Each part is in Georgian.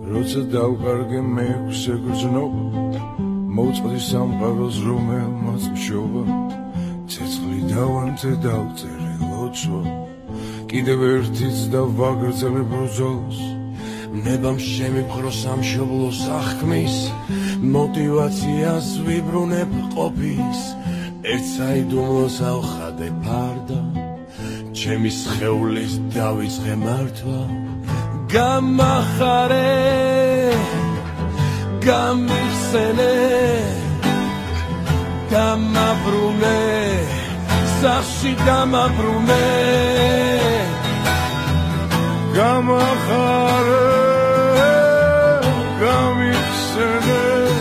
როცა დავკარგე მეექვსე გრძნობა მოწყდი სამყაროს რომელმაც მშობა ცეცხლი დავანთე დავწერე ლოცვა კიდევ ერთიც და ვაგრძელებ ბრძოლას ნებამ შემიფხრო სამშობლოს აღქმის მოტივაციას ვიბრუნებ ყოფის ერთ საიდუმლოს ავხადე ფარდა ჩემი სხეულის დავიწყე მართვა გამახარე გამიხსენე დამაბრუნე სახში დამაბრუნე გამახარე გამიხსენე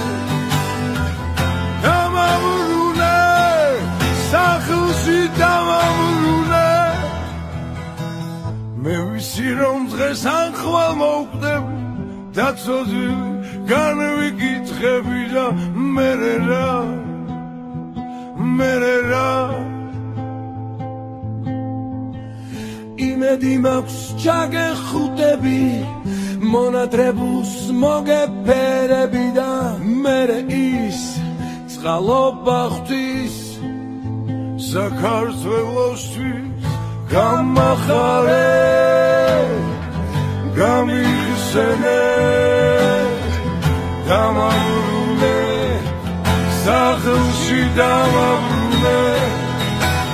დამაბრუნე სახში დამაბრუნე მე ვიცი რომ დღეს ანხვალ მოვკვდები დაცოძილი განვიკითხები და მერე რა იმედი მაქვს ჩაგეხუტები მონადრებულს მოგეფერები და მერე ის წყალობა ღვთის საქართველოსთვის გამახარე გამიხსენე დამაბრუნე სახლში დამაბრუნე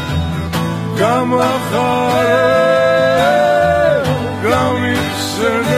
გამახარე გამიხსენე